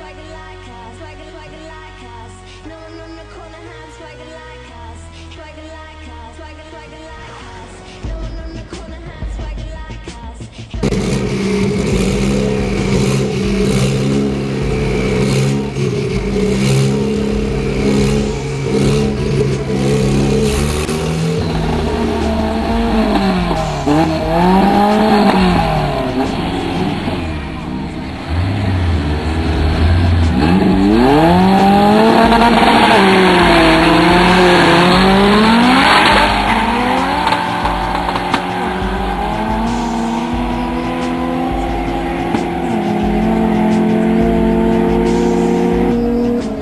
swagger like us, swagger like us. No one on the corner has swagger like us, swagger like us, swagger like us. No one on the corner has swagger like us.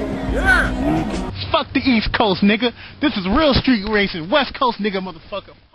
Fuck the East Coast, nigga. This is real street racing. West Coast, nigga, motherfucker.